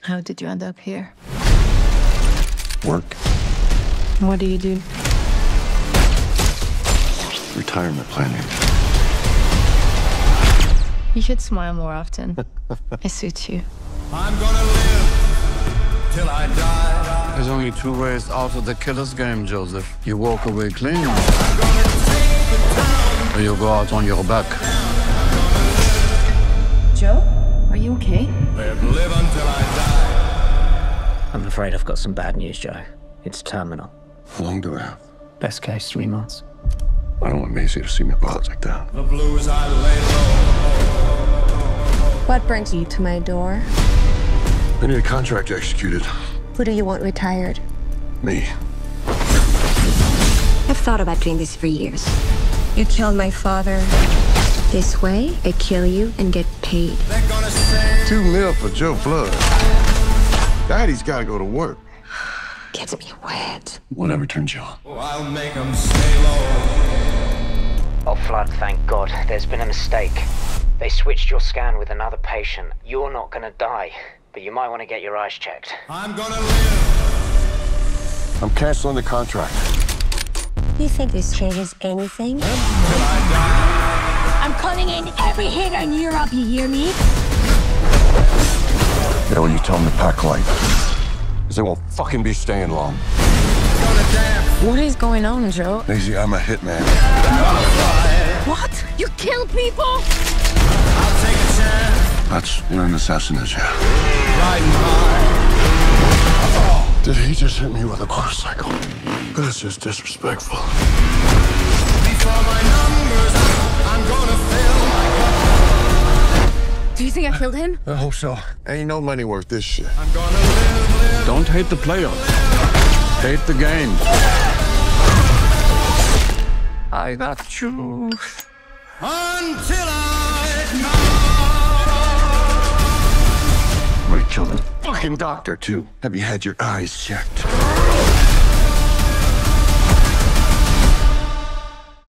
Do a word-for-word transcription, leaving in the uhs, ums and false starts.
How did you end up here? Work. What do you do? Retirement planning. You should smile more often. It suits you. I'm gonna live till I die. There's only two ways out of the killer's game, Joseph. You walk away clean, or you go out on your back. Joe, are you okay? Live, live until I die. I'm afraid I've got some bad news, Joe. It's terminal. How long do I have? Best case, three months. I don't want Maisie to see me fall like that. The blues I lay low. What brings you to my door? I need a contract executed. Who do you want retired? Me. I've thought about doing this for years. You killed my father. This way, I kill you and get paid. They're gonna say Two mil for Joe Blood. Daddy's gotta go to work. Gets me wet. Whatever turns you on. oh, I'll make them stay low. Oh, Flood, thank God. There's been a mistake. They switched your scan with another patient. You're not gonna die, but you might want to get your eyes checked. I'm gonna live I'm canceling the contract. You think this changes anything? till I die. I'm calling in every hit in Europe, you hear me? Yeah, when you tell them to pack light. Because they won't fucking be staying long. Gonna dance. What is going on, Joe? Maisie, I'm a hitman. What? You kill people? I'll take a chance. That's what an assassin is, yeah. Riding high. Did he just hit me with a motorcycle? That's just disrespectful. Before my numbers, I'm gonna fill my cup. Do you think I killed him? I hope so. Ain't no money worth this shit. I'm gonna live, live Don't hate the players. Hate the game. I got you. until I die. Somebody killed a fucking doctor, too. Have you had your eyes checked?